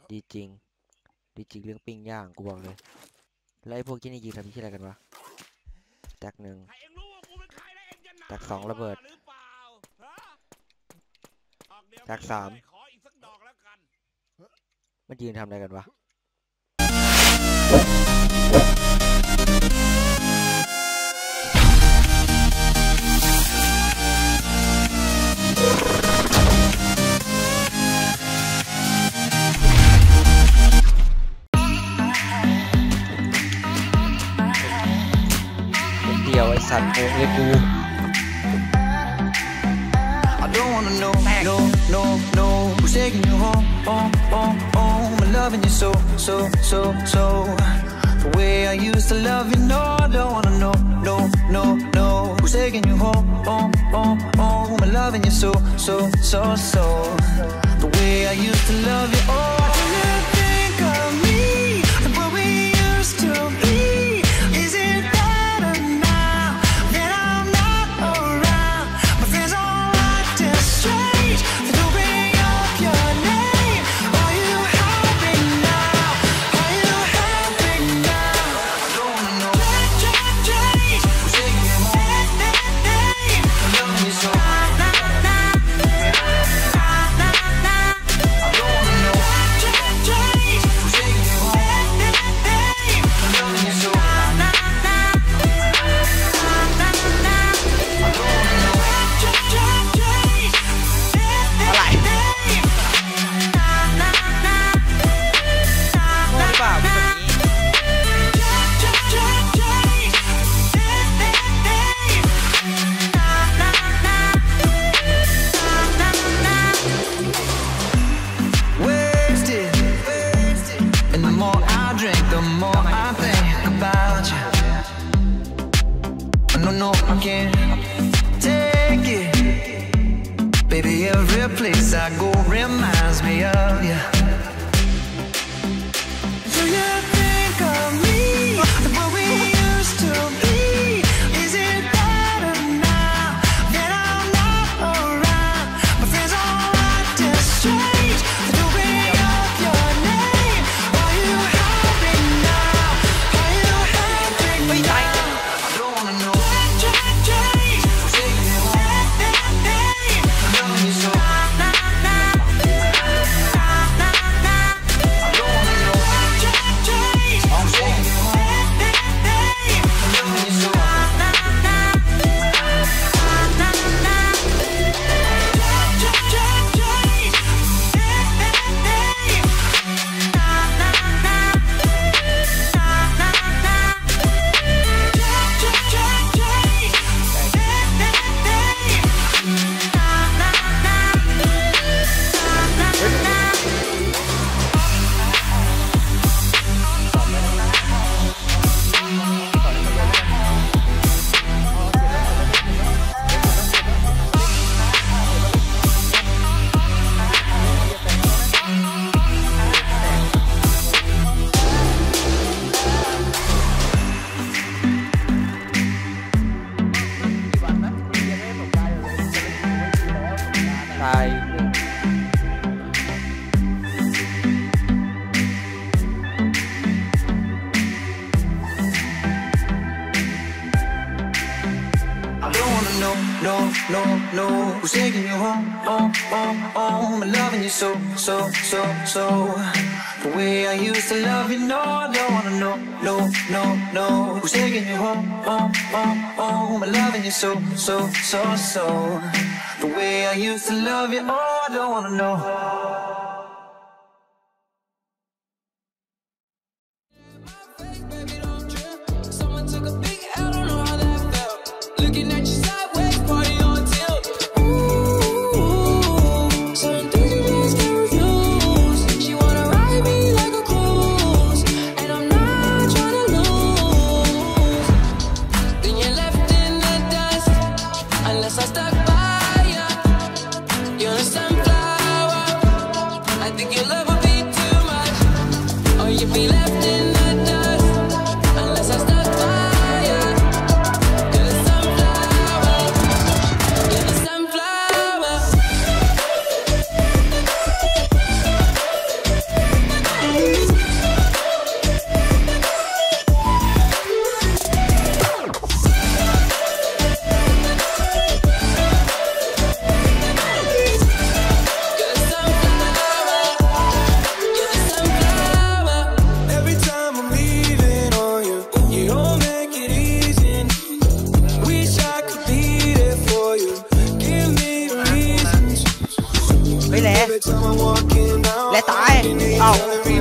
ดีจริงเรื่องปิ้งย่างกูบอกเลยแล้วไอ้พวกที่นี่ยืนทำที่อะไรกันวะแตกหนึ่งแตกสองระเบิดแตกสามมันยืนทำอะไรกันวะเดียวไอ้สัตว์โง่เลยกู I don't wanna know, no, who's taking you home, I'm loving you so. The way I used to love you, no, I don't wanna know, no, who's taking you home, I'm loving you so. The way I used to love you, oh, do you think of me, the way we used to be? Is it better now that I'm not around? My friends all acting strange, they don't bring up your name. Are you happy now? Are you happy now? I don't wanna know. Change, who's taking you home? I'm loving you so. No, I can't take it. Baby, every place I go reminds me of you. Do you think of me, the way we used to be? Is it better now that I'm not around? My friends all acting strange, they don't bring up your name. Are you happy now? Are you happy now? I don't wanna know. No, who's taking you home, I'm loving you so. The way I used to love you, no, I don't wanna know, no, who's taking you home, I'm loving you so. The way I used to love you, oh, I don't wanna know. ตายเอ้า